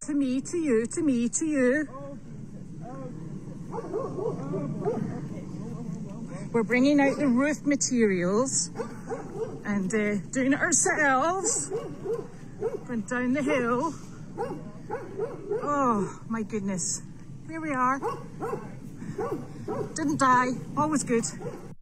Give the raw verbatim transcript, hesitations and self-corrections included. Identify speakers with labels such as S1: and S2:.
S1: To me, to you, to me, to you. We're bringing out the roof materials and uh, doing it ourselves. Going down the hill. Oh my goodness. Here we are. Didn't die. Always good.